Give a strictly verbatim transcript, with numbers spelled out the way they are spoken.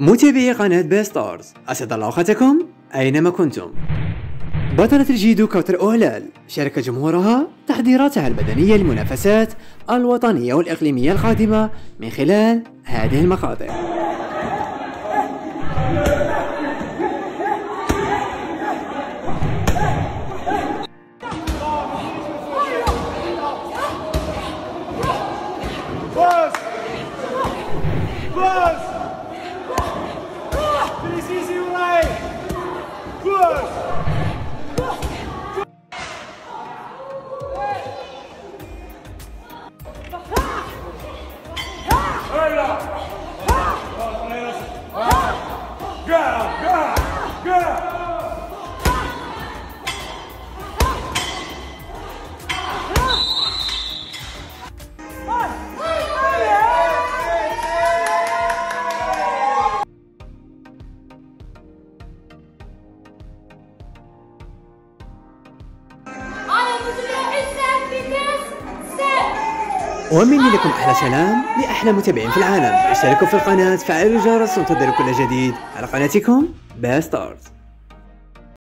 متابعي قناة بيستارز، أسعد الله أوقاتكم أينما كنتم. بطلة الجيدو كوثر أوهلال شارك جمهورها تحضيراتها البدنية للمنافسات الوطنية والإقليمية القادمة من خلال هذه المقاطع. ومني لكم أحلى سلام لأحلى متابعين في العالم. اشتركوا في القناة، فعلوا الجرس وانتظروا كل جديد على قناتكم بيستارز.